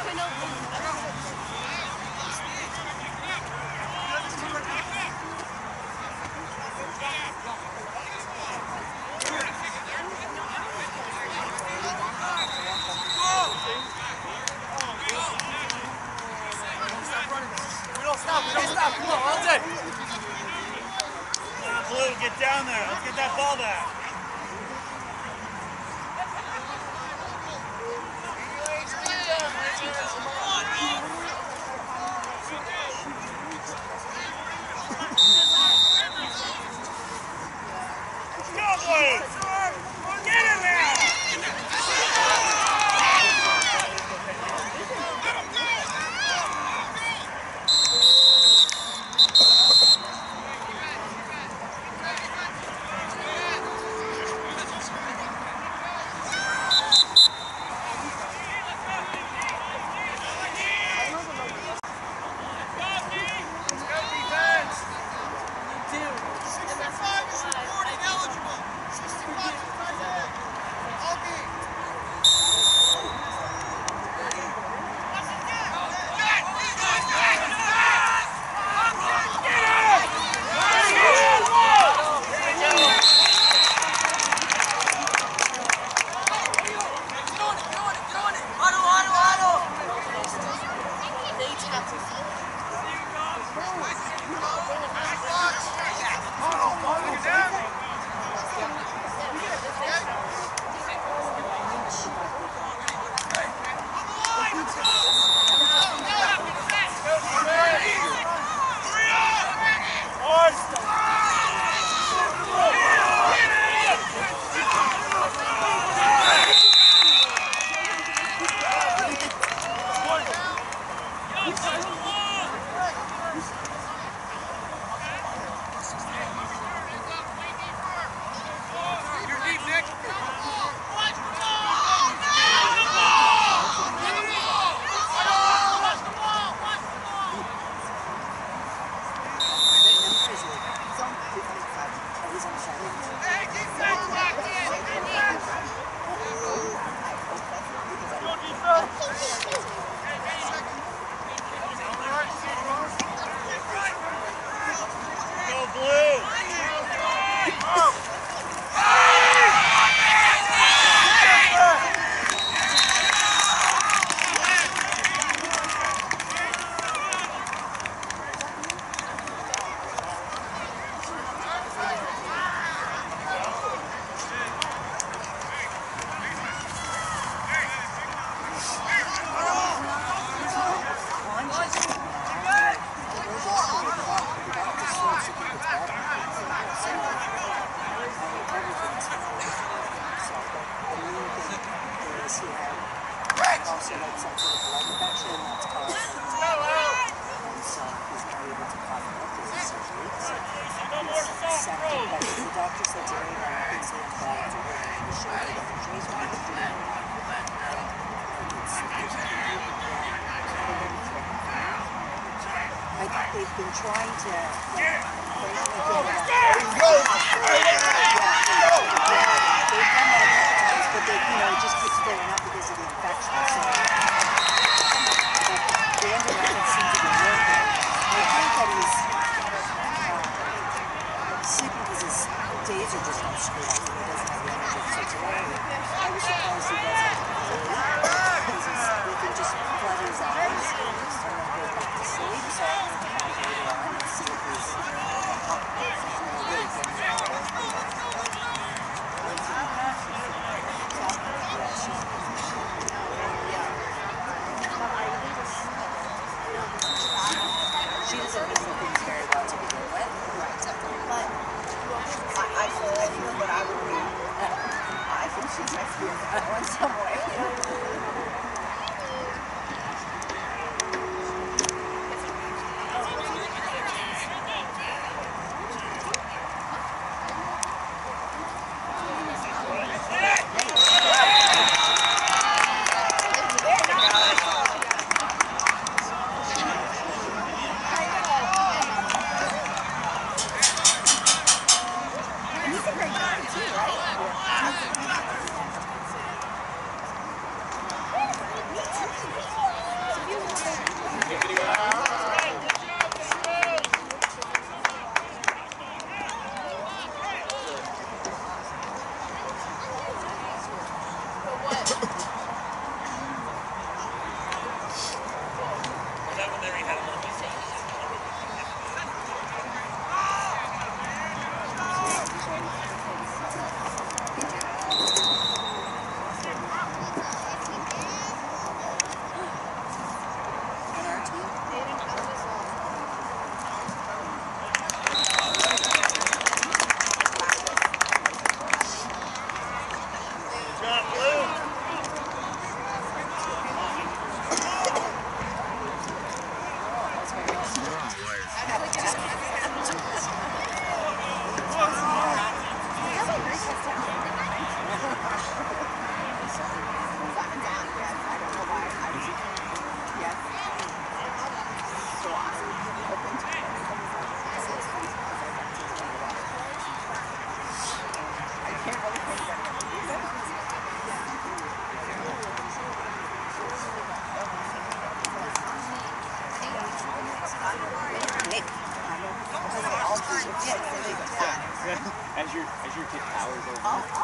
Blue, get down there. Let's get that ball back. Let's go, Blue. Get him now. They've been trying to but they, it just keeps going up because of the infection. So the antibiotics seem to be working. I think that he's sleeping because his days are just not screwed up. He doesn't have the energy. So today, I was surprised he doesn't because he can just flutter his eyes and go back to sleep. So later on and see if he's awake. She doesn't handle things very well to begin with. But I feel that I would be. I think she's my favorite in some way. your kid powers over.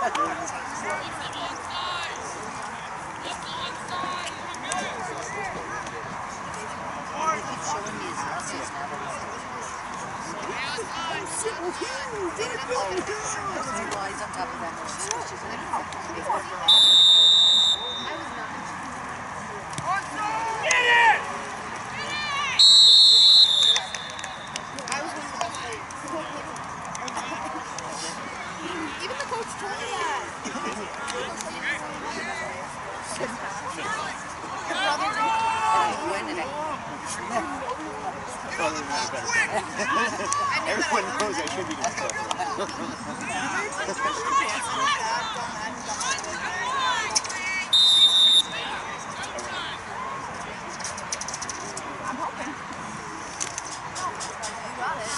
They keep showing me his muscles now that he's while he's on top of that, she switches it. Get it! Even the coach told me that. When did I? Everyone knows I should be doing stuff. I'm hoping. You got it.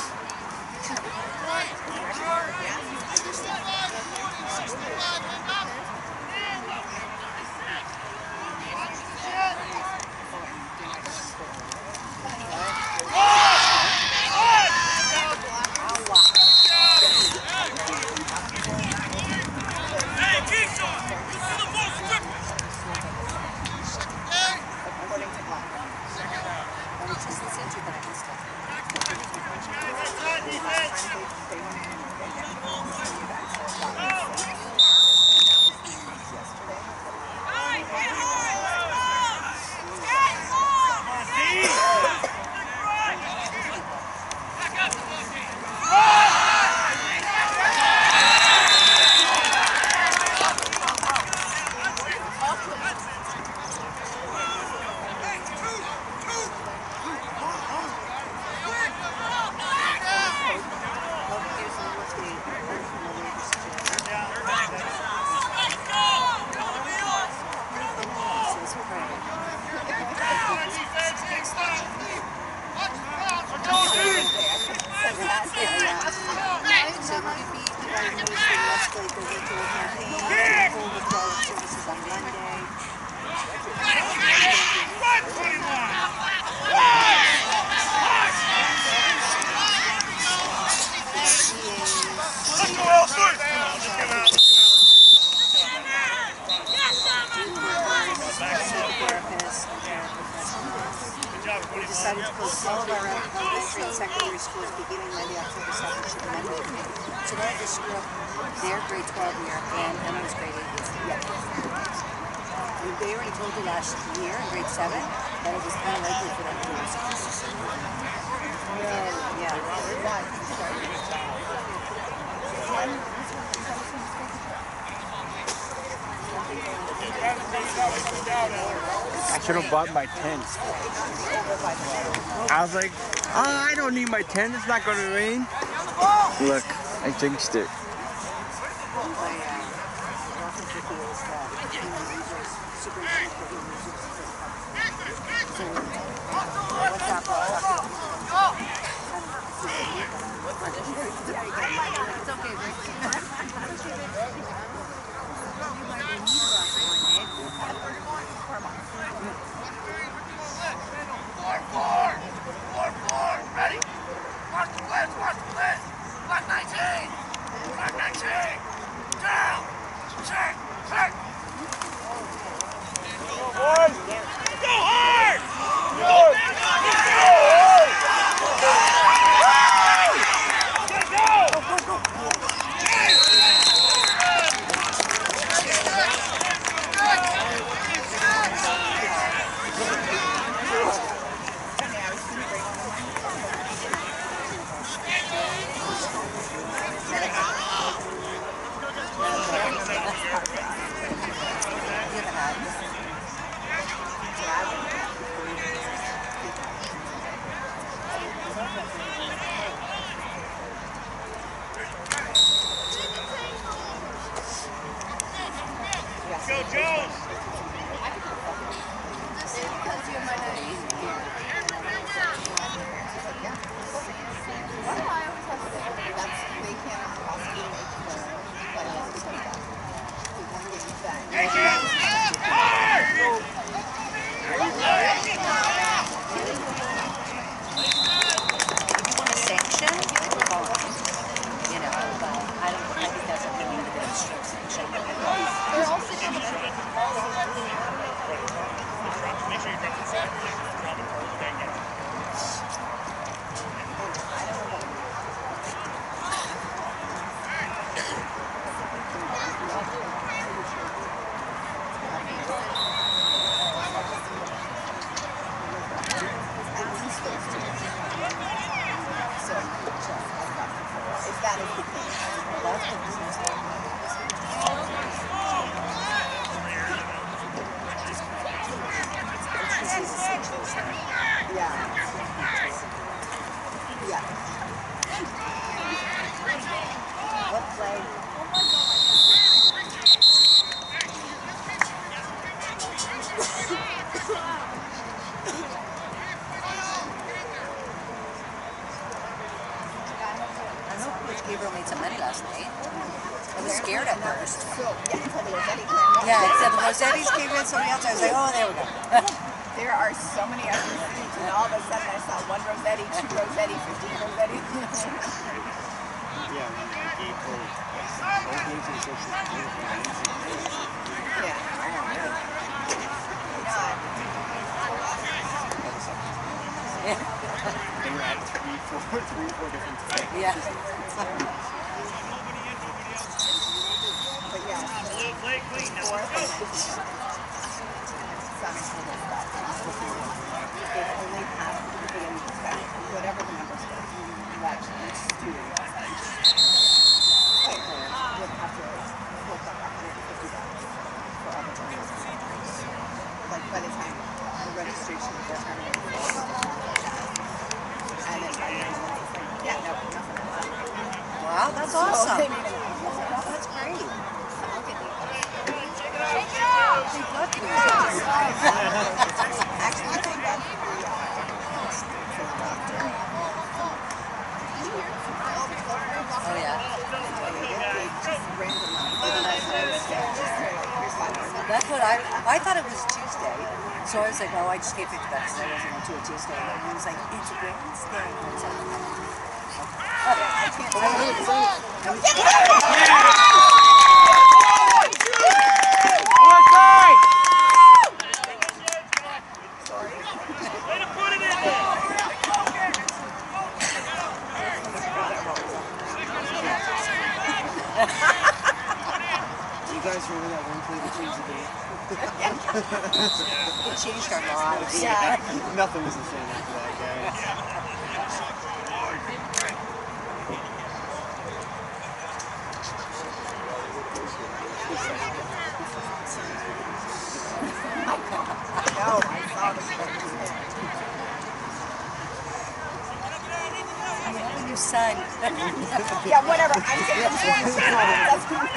We decided to close all of our elementary and secondary schools beginning Monday, October 2nd, to Monday. So they had to screw up their grade 12 year and Emma's grade 8 year. Yeah. And they already told you last year in grade 7 that it was kind of likely for them to lose. Yeah. I should have bought my tent. I was like, oh, I don't need my tent. It's not going to rain. Look, I jinxed it. Ready? Watch the blitz, watch the blitz. Black 19. Black 19. Down. Check, check. Go hard. Go! Yeah. Yeah. What play? I know Coach Gabriel made some money last night. I was scared at first. Yeah, I said the Rosettis came in, somebody else. I was like, oh, there we go. There are so many other seats, and all of a sudden I saw 1 Rosetti, 2 Rosetti, 15 Rosetti. Yeah, when they gave her opening to the social media. Yeah. They were at three, four different times. Yeah. But yeah, fourth and they've only passed the beginning discussion, whatever the numbers were, that each student would have to look up $150 for all the numbers. Like by the time the registration was done, and then by the end of the day, it's like, yeah, no, nothing. Wow, that's awesome. That's great. Actually, I think that's Oh, yeah. That's what I thought it was Tuesday. So I was like, oh, I just gave $50 because I wasn't into a Tuesday. And he was like, it's Wednesday. I was like, You guys remember that one play that changed the game? it changed our lives. Yeah. Nothing was the same after that, guys. No, I saw the When you sang. yeah, whatever. I'm taking that's cool.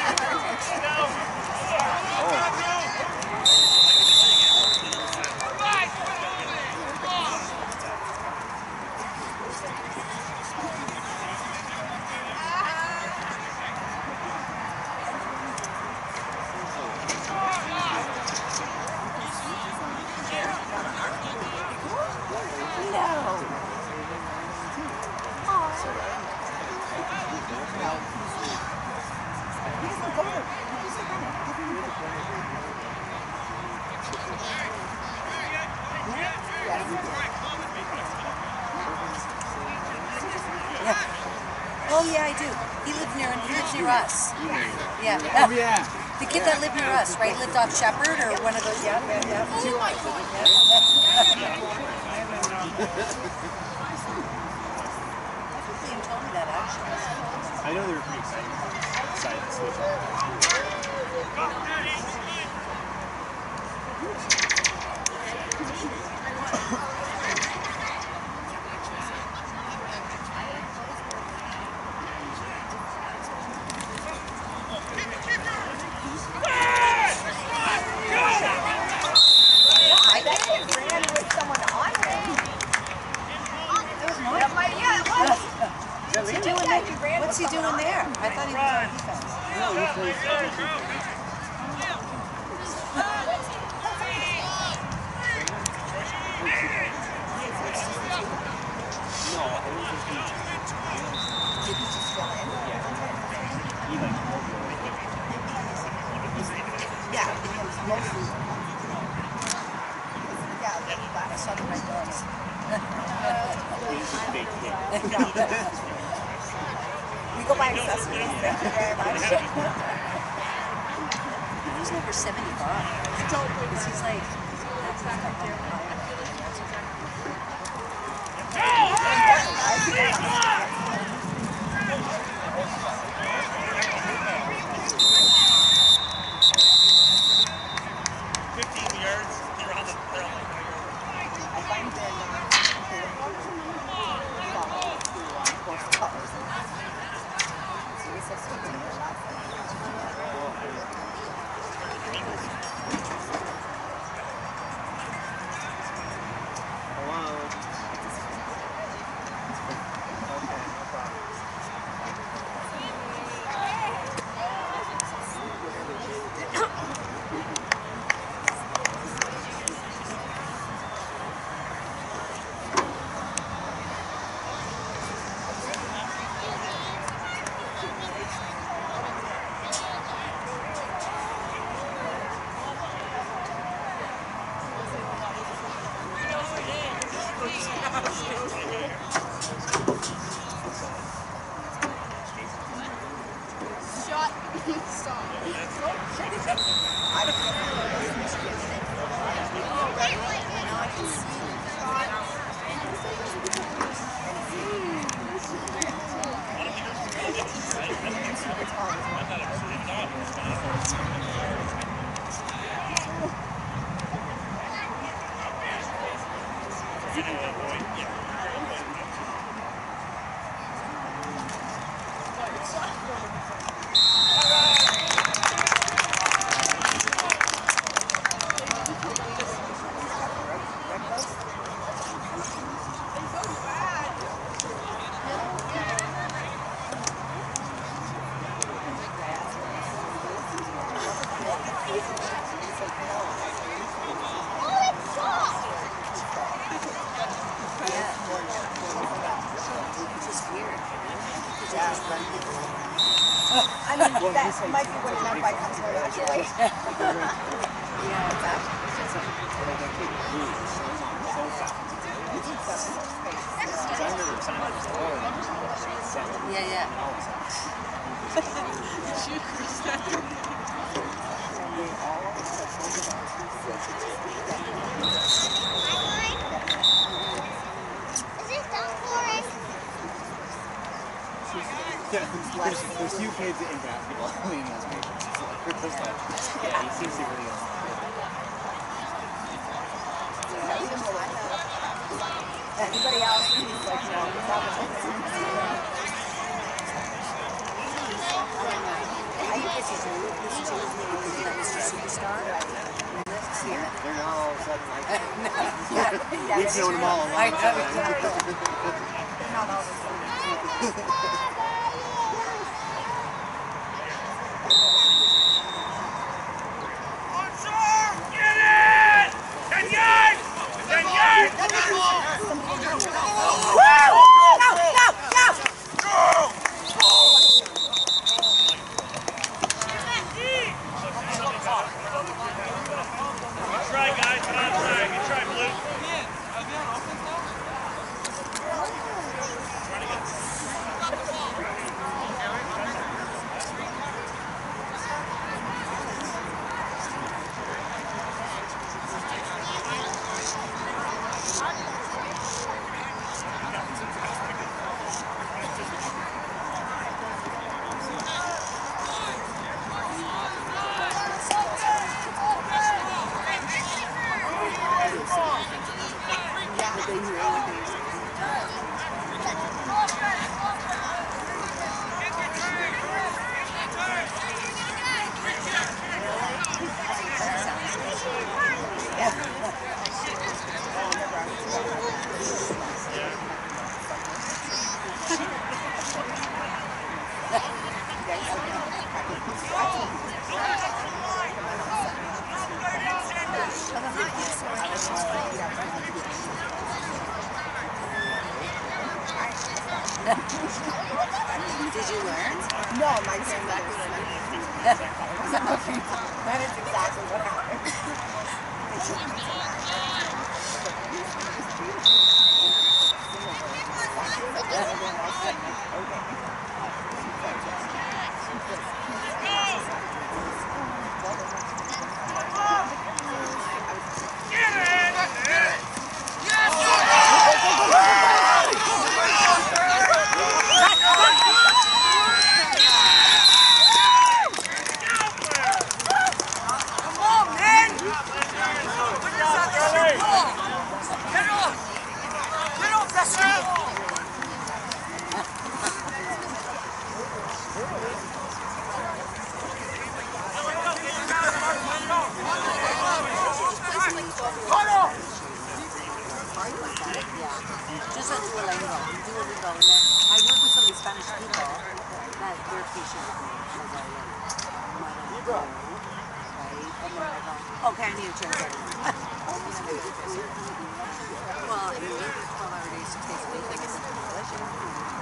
Oh yeah, I do. He lives near us. Yeah. Oh yeah. The kid that lived near us, right? Lived off Shepherd or one of those. Yeah. Liam told me that actually. I know they were pretty excited to switch I bet he ran with someone on him. What's he doing there? I thought he was on defense. No, he plays I saw the red dogs. We go by accessories. Thank you very much. He's number 75. Because he's like, that's not up there. I mean, that might be what it meant by control, actually. Yeah, exactly. Yeah. Yeah, there's few kids in basketball. I mean, that's me. Yeah, he seems to really good. Anybody else who's like, you know, I think this is Mr. Superstar. Here. They're not all of a sudden like Yeah, we've known them all a long time. they're not all the same. Did you learn? No, my grandmother that is exactly what happened. Just like Duolingo. You Duolingo, and then I work with some of these Spanish people that they're patient with me because I like might not know, right? And then I go, okay, I need a translator. Well, I mean, 12-hour days to take anything is delicious.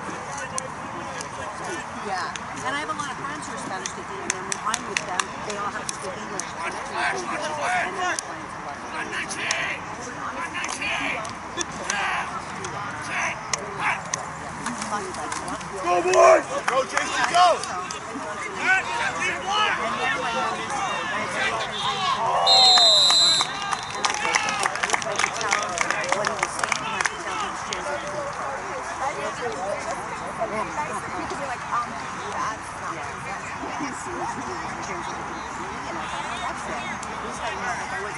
Yeah, and I have a lot of friends who are Spanish speaking, and then when I'm with them, they all have to speak English. And then they're trying to love Go, boys! Go, JC, go! I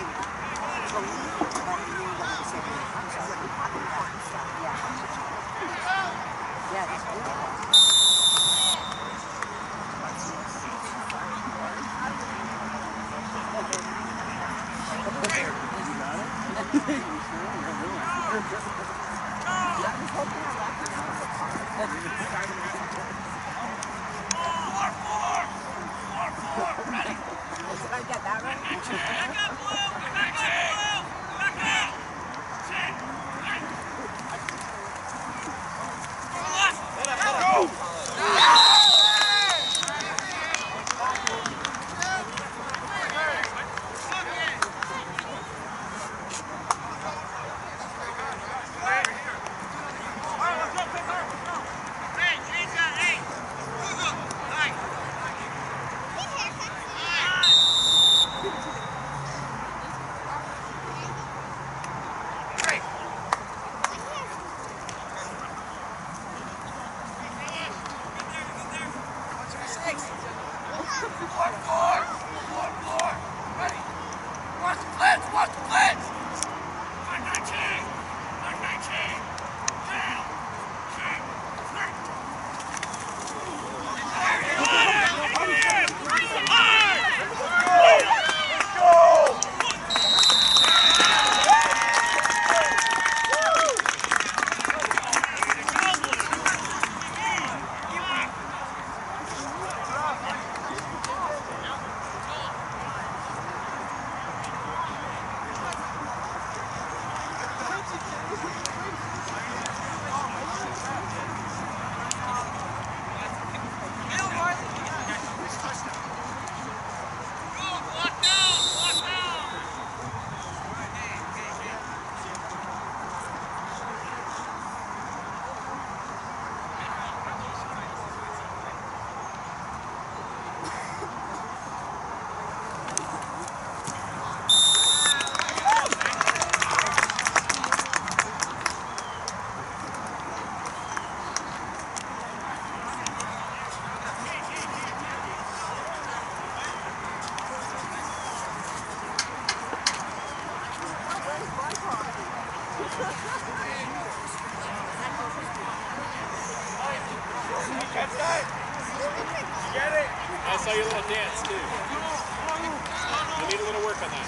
Ready? Did I get that right? Back up, Blue! Back up! Back up! Sit! Go! I saw your little dance too. You need a little work on that.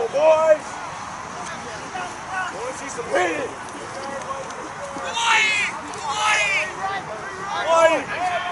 boys! Want to see some hitting? Hawaii!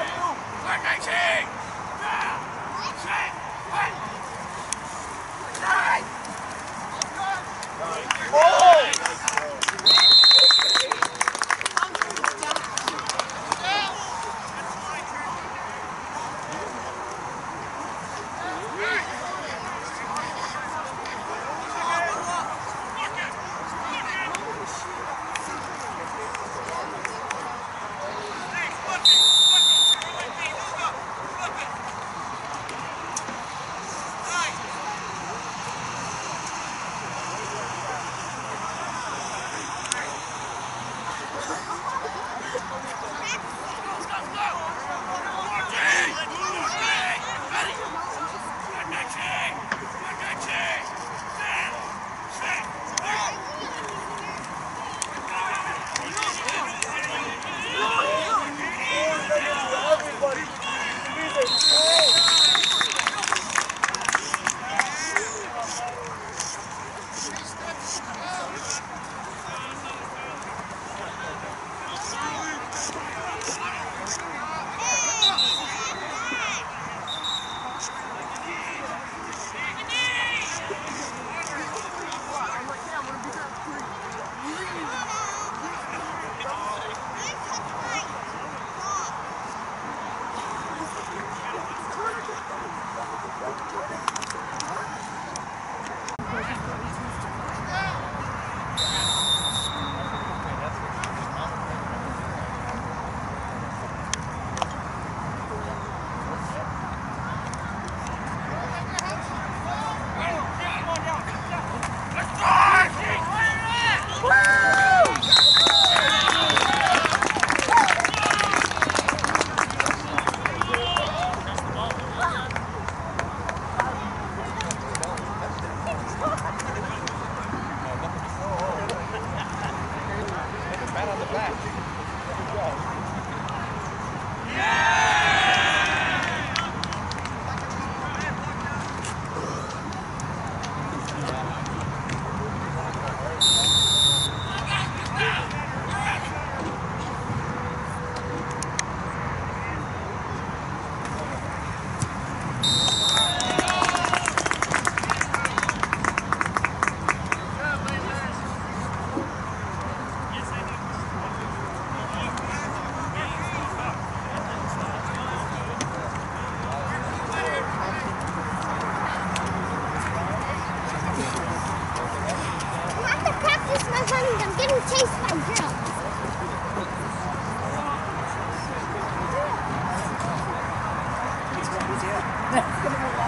I'm getting chased by girls. It's what we do. It's going to be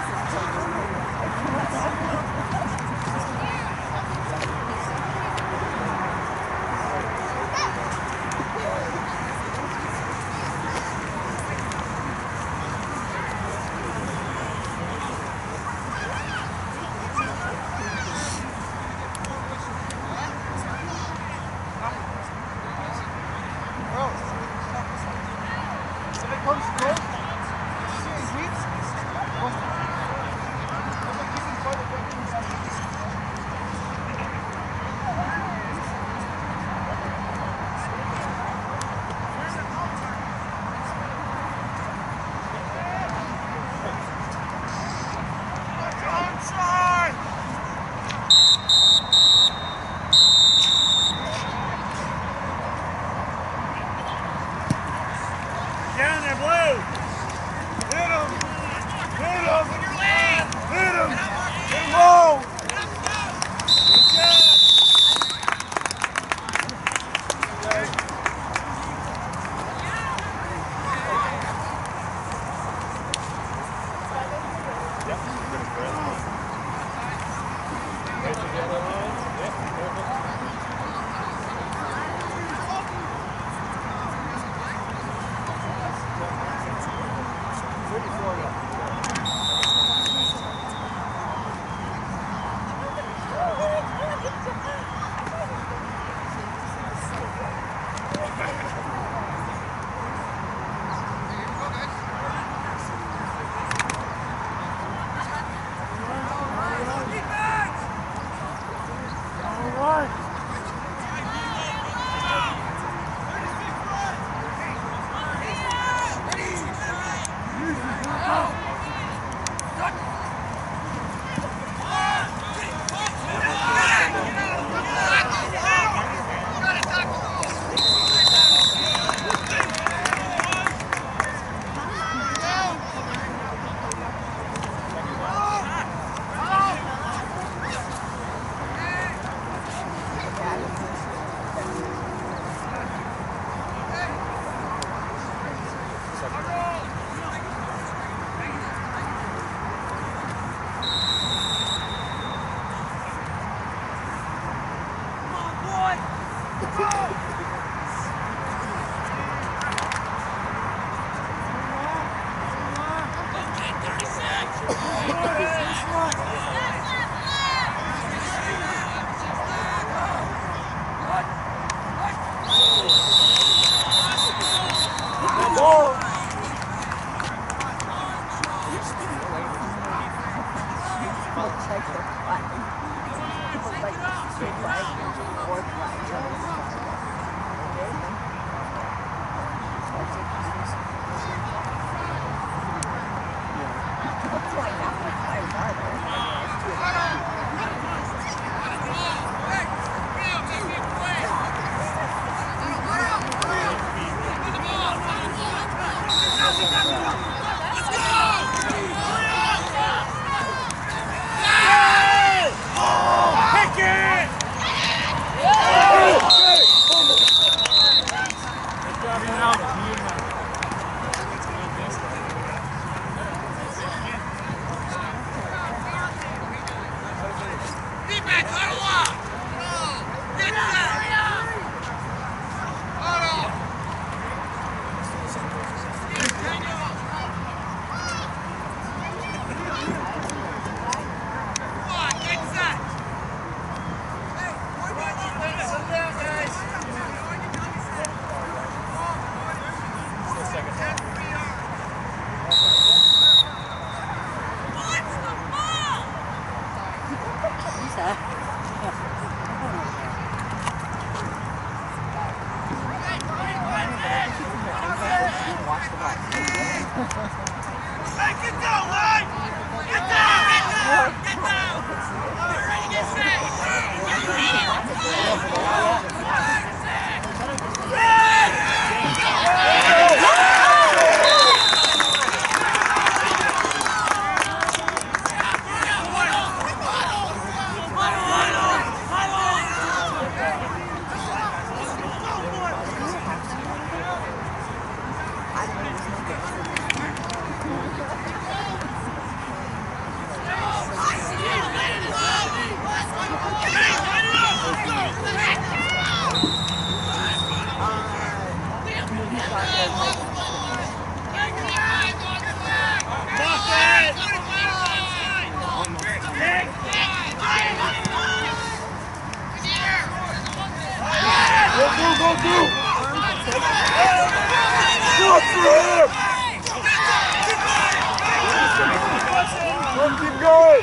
Keep going!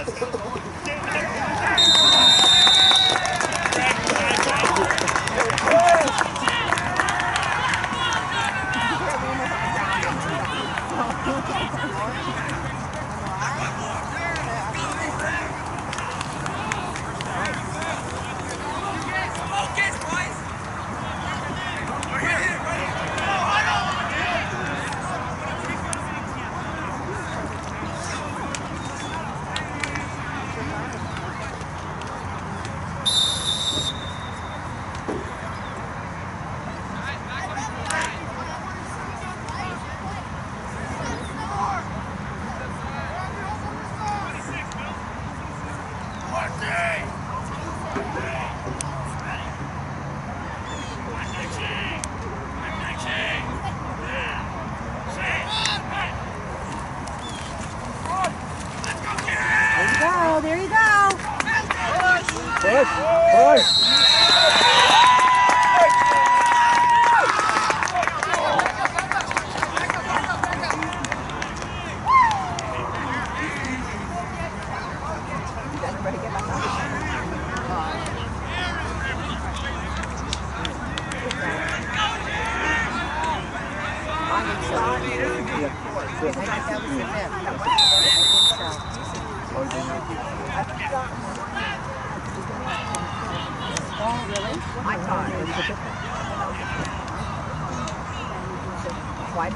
There you go. Push. Oh, really? I thought it was a bit. Why?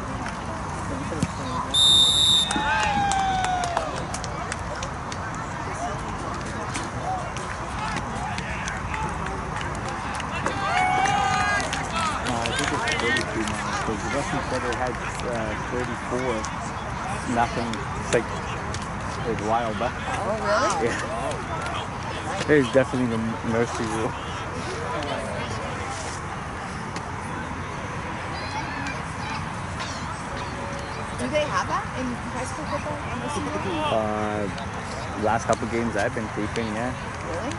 I think it's 32 now, because the Russian Federal had 34. Nothing. It's like a while back. Oh, really? Yeah. There's definitely a mercy rule. Do they have that in high school football? Last couple games I've been keeping, yeah. Really?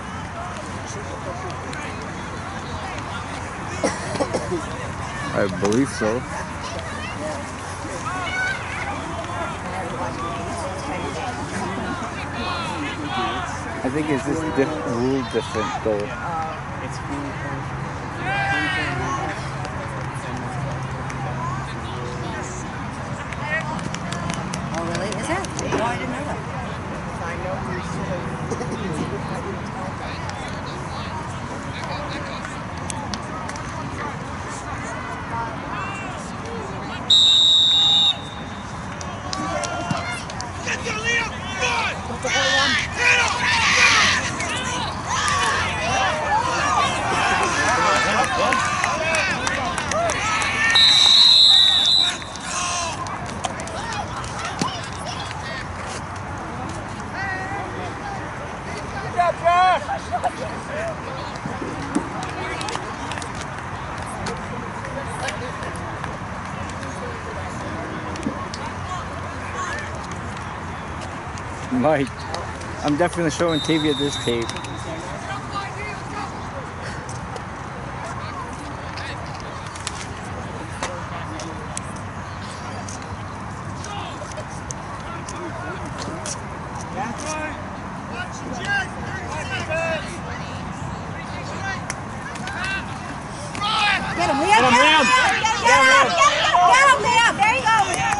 I believe so. I think it's just rule different though. It's Oh, really? Is it? No, I didn't know that. I know we should have. Mike, I'm definitely showing Tavia this tape. Get him, Liam! Get him, Liam! Get him, Liam! There you go!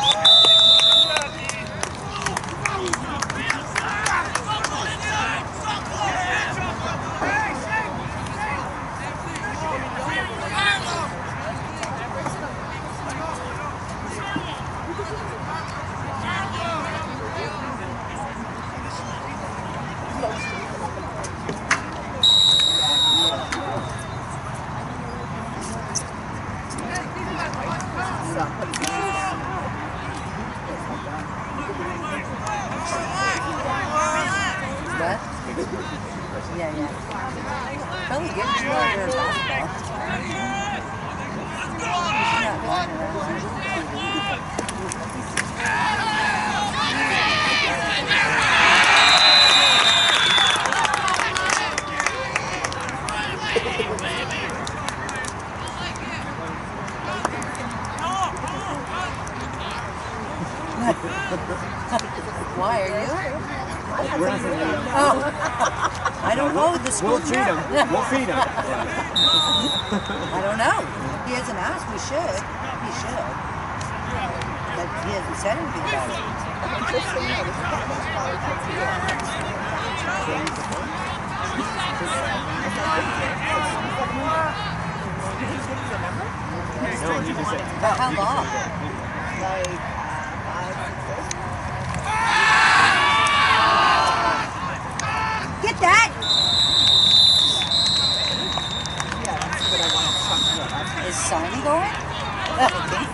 What? Yeah. Probably get you over there Why are you? We're not going to Oh, I don't know the school. We'll feed him. We'll feed him. I don't know. He hasn't asked. We should. He should. But he hasn't said anything about it. Just so you know, this is not much No, he just said. About how long? like 5, 6 days. Get that! Yeah, that's what I want to talk to you about. Is Simon going?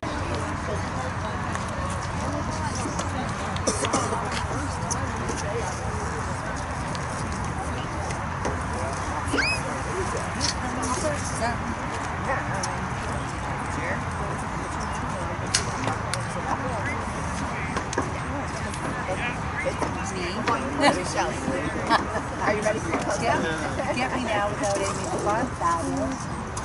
Are you ready for your puzzle? Yeah. Get me now without any fun. Fabulous.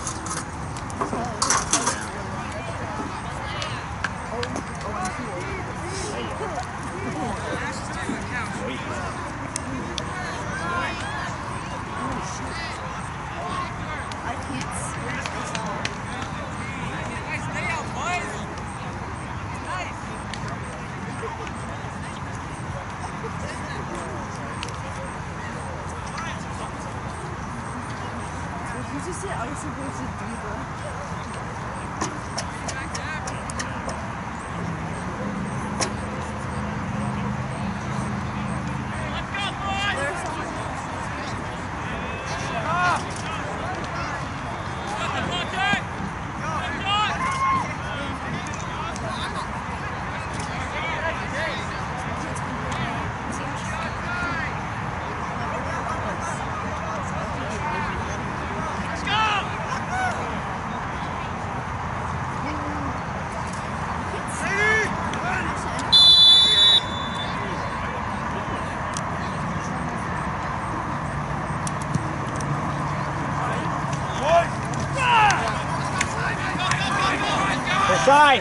Side.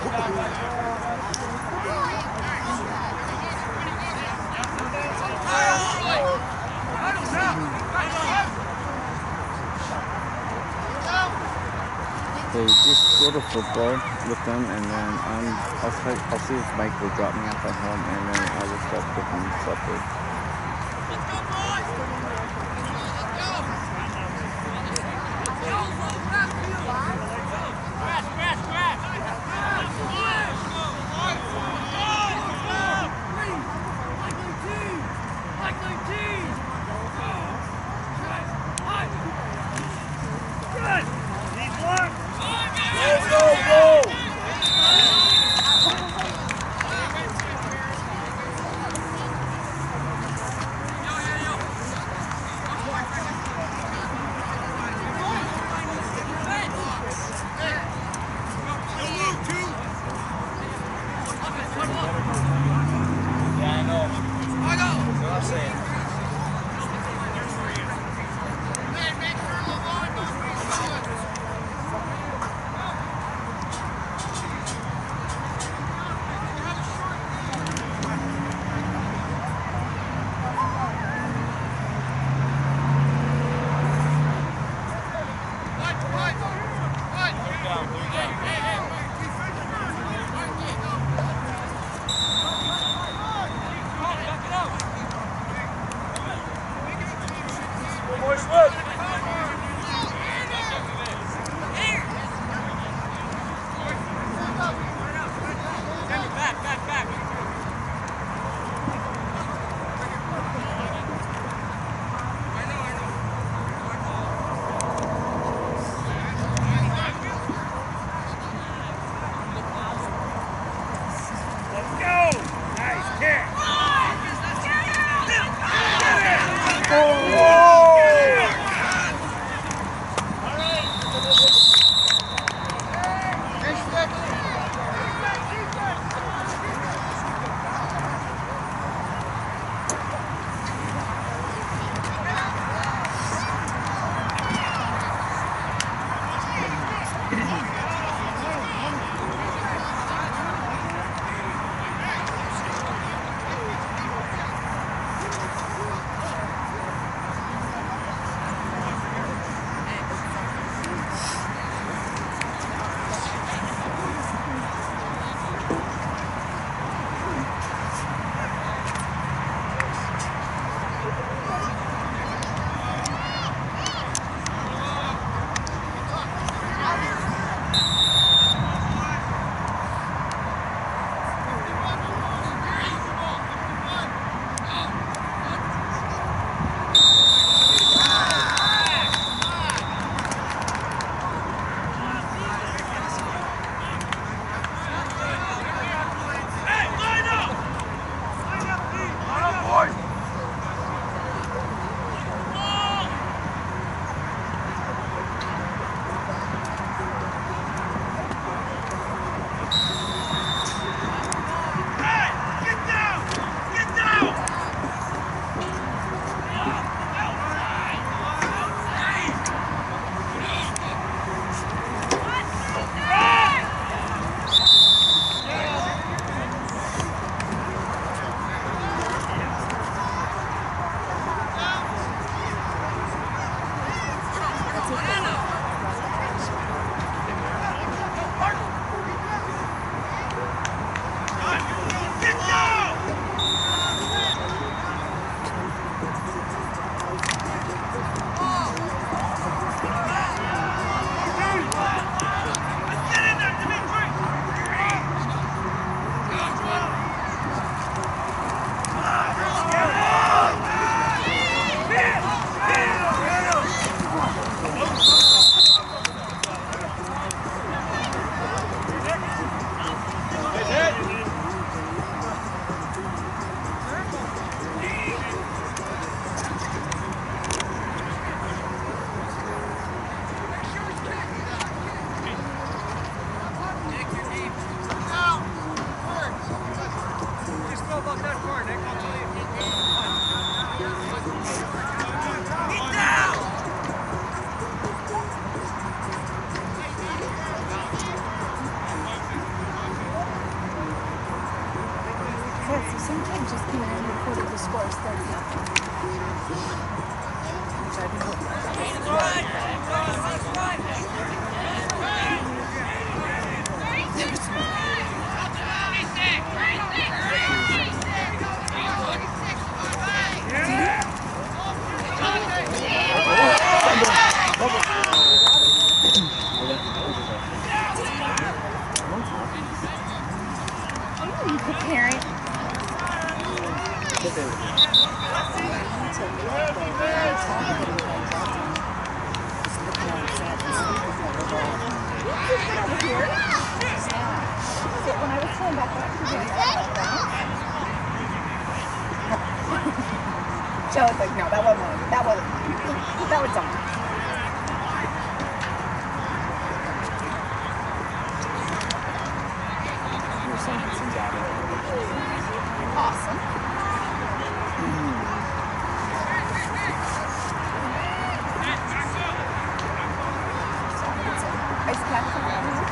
So just go to football with them, and then I'll see if Mike will drop me off at home, and then I will start cooking supper. Some kid just came in and reported the score is 30-0. Which I didn't parent. When I was pulling back up, Joe was like, no, that wasn't mine. That was something. Awesome. Ice capsule.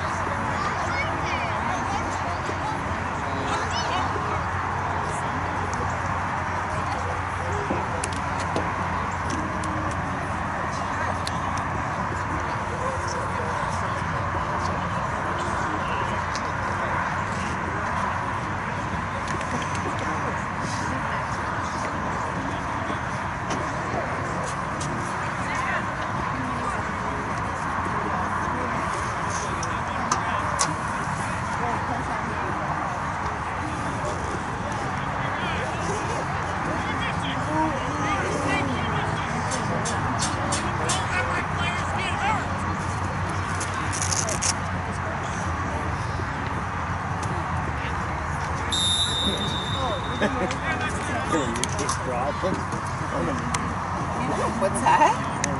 What's that?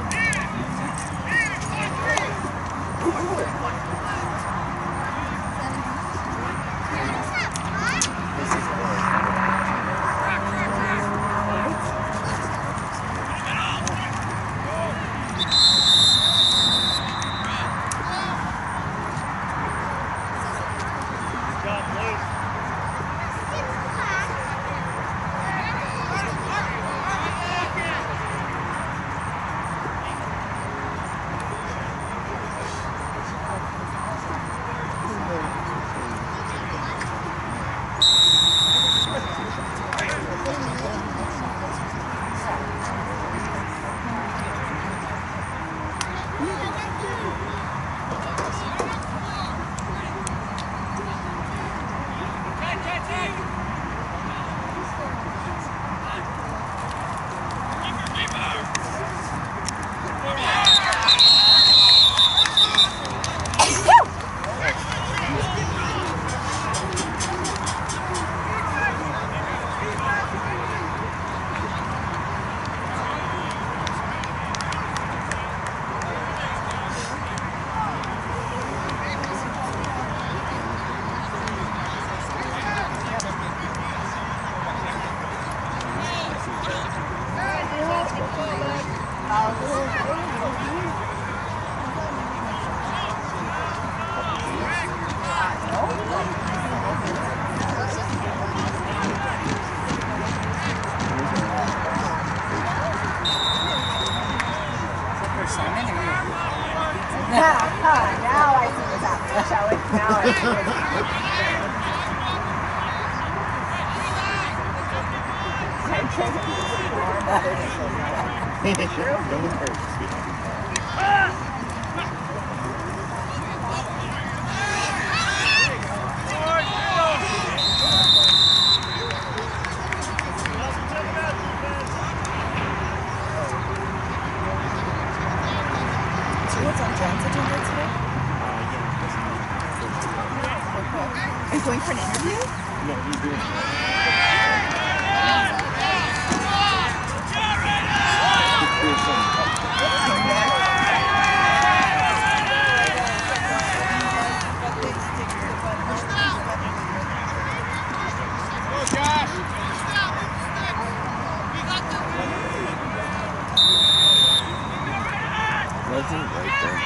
Now I see what's happening, shall we? Now I see what's What's on John's agenda today? Are you going for an interview? No, he's doing Wasn't right there.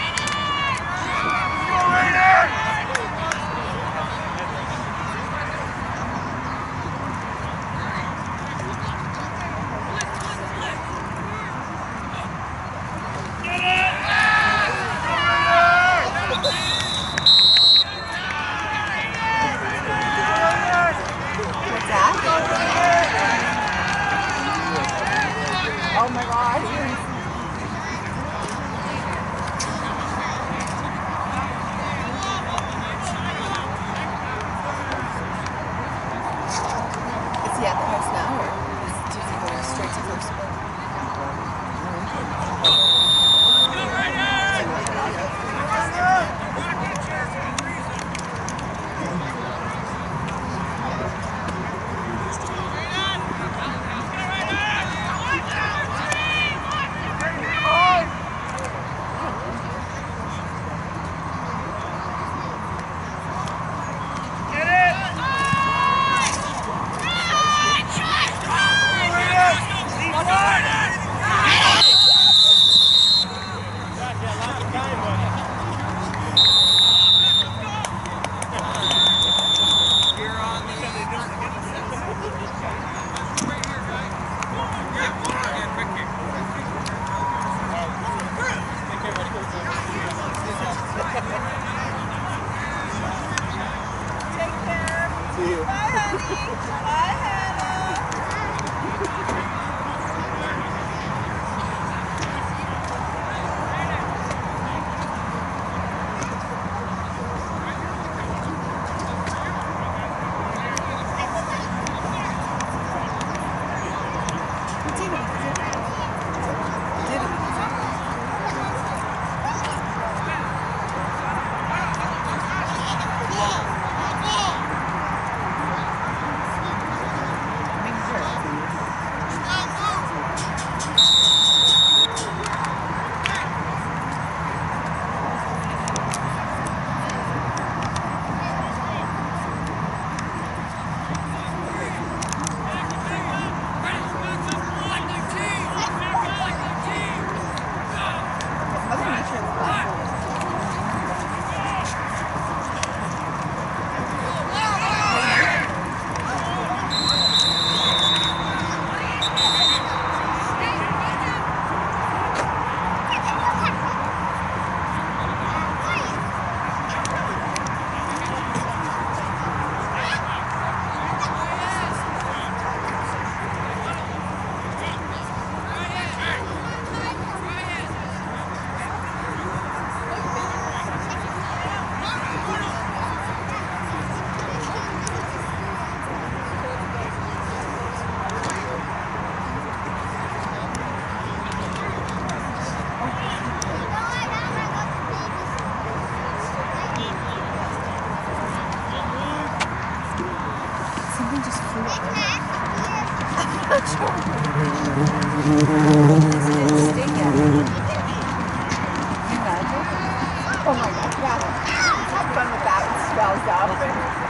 Oh my God, yeah. Have fun with that. It swells up.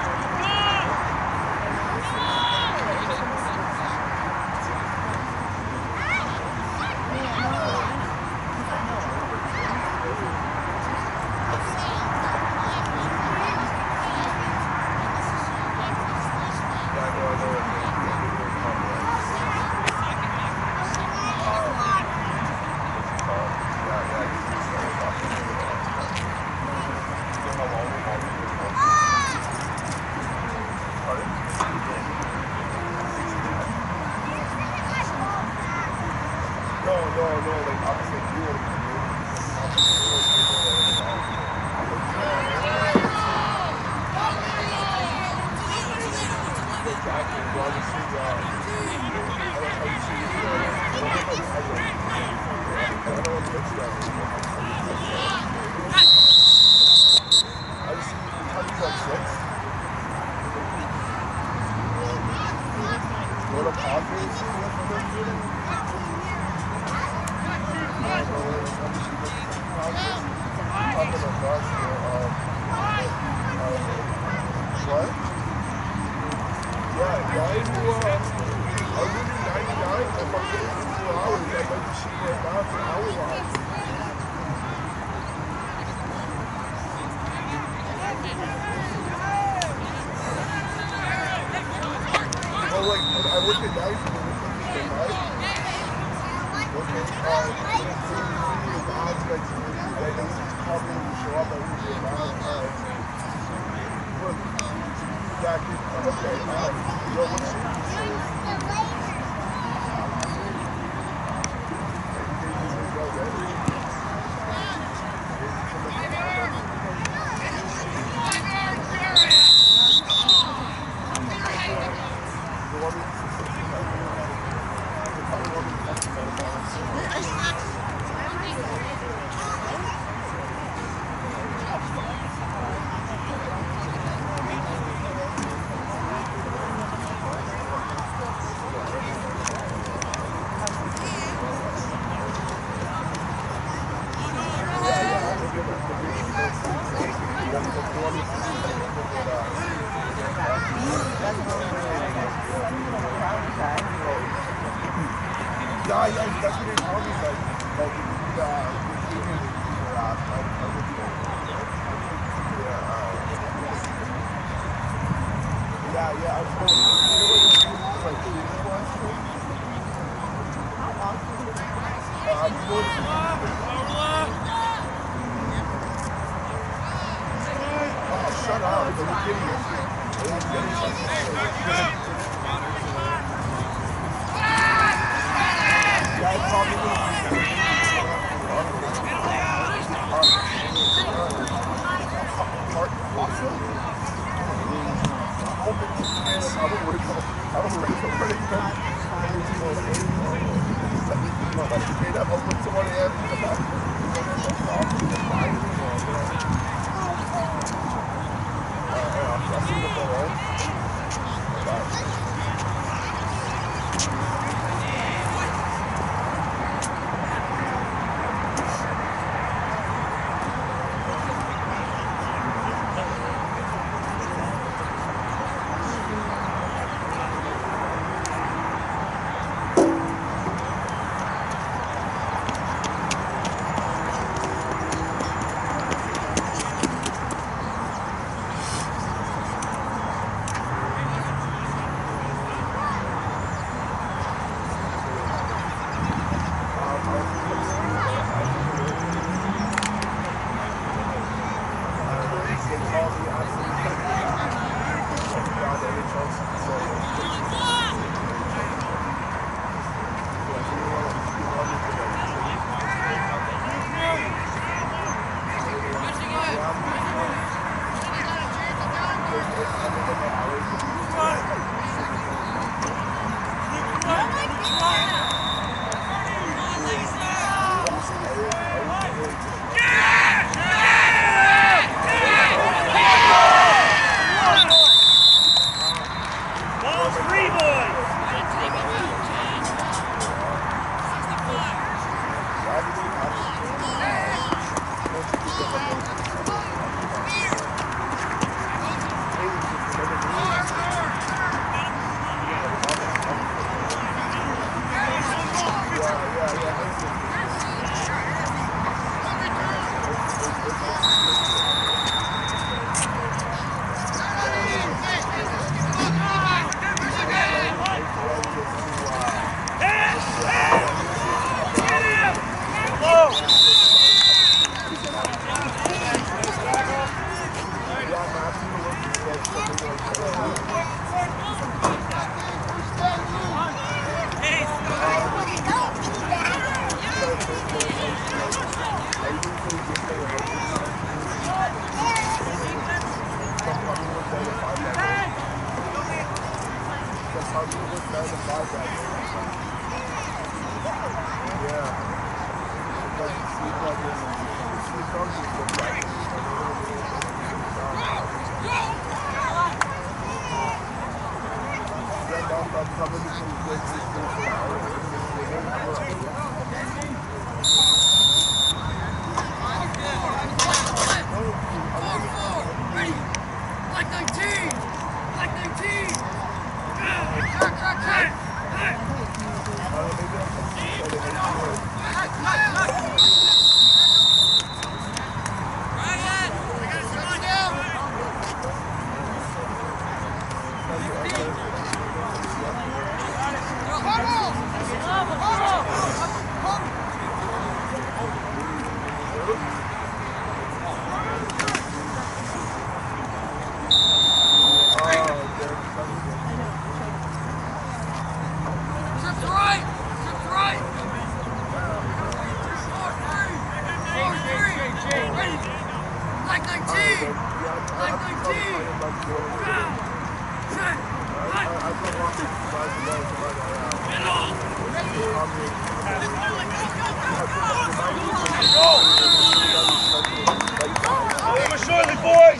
Shortly, boys!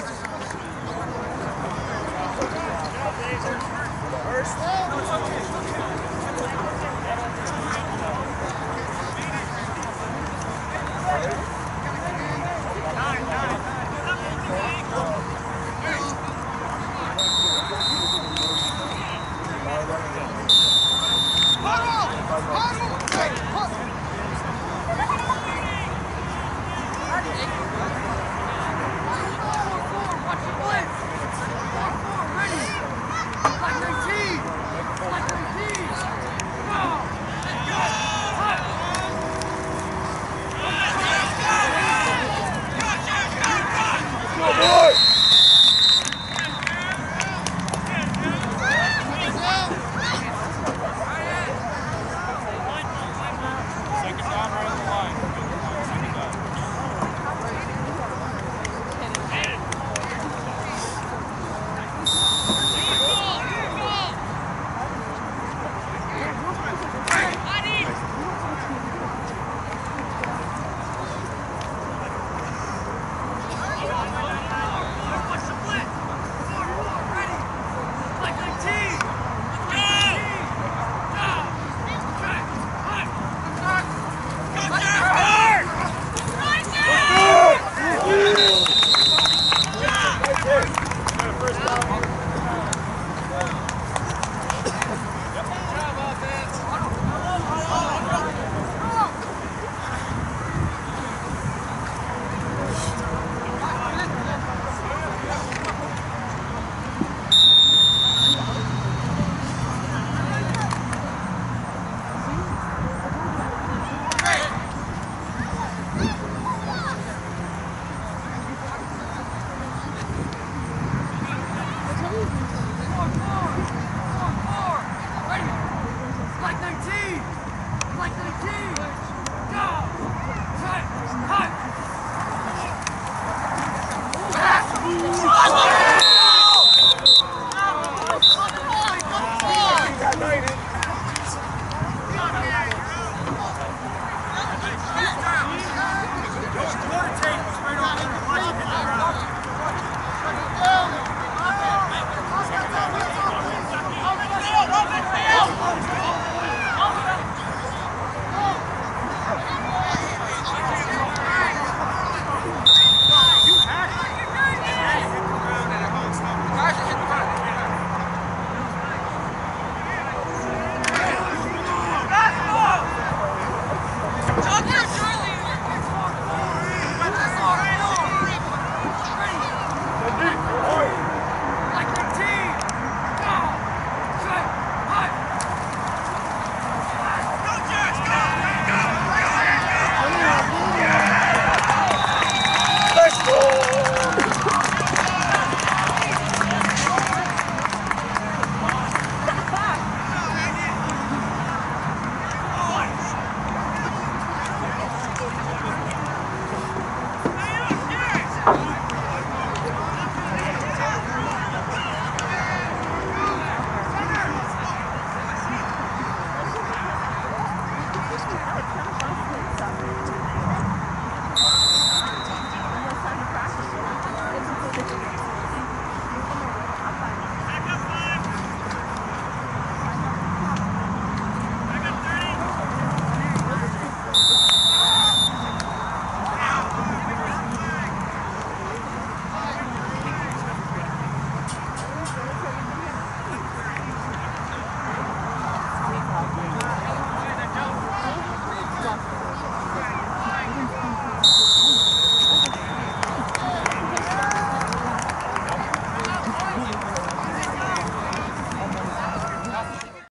First.